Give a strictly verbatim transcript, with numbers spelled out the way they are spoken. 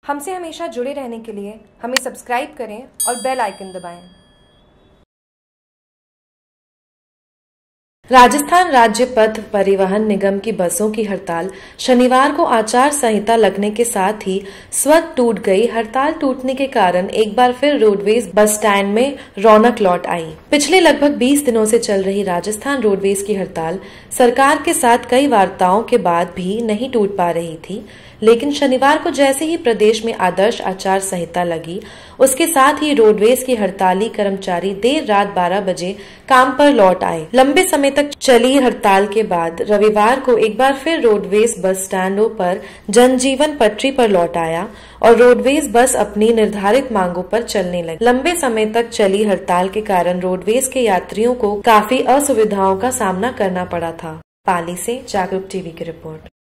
हमसे हमेशा जुड़े रहने के लिए हमें सब्सक्राइब करें और बेल आइकन दबाएं। राजस्थान राज्य पथ परिवहन निगम की बसों की हड़ताल शनिवार को आचार संहिता लगने के साथ ही स्वतः टूट गई। हड़ताल टूटने के कारण एक बार फिर रोडवेज बस स्टैंड में रौनक लौट आई। पिछले लगभग बीस दिनों से चल रही राजस्थान रोडवेज की हड़ताल सरकार के साथ कई वार्ताओं के बाद भी नहीं टूट पा रही थी, लेकिन शनिवार को जैसे ही प्रदेश में आदर्श आचार संहिता लगी, उसके साथ ही रोडवेज की हड़ताली कर्मचारी देर रात बारह बजे काम पर लौट आए। लंबे समय तक चली हड़ताल के बाद रविवार को एक बार फिर रोडवेज बस स्टैंडों पर जनजीवन पटरी पर लौट आया और रोडवेज बस अपनी निर्धारित मांगों पर चलने लगी। लंबे समय तक चली हड़ताल के कारण रोडवेज के यात्रियों को काफी असुविधाओं का सामना करना पड़ा था। पाली से जागरूक टीवी की रिपोर्ट।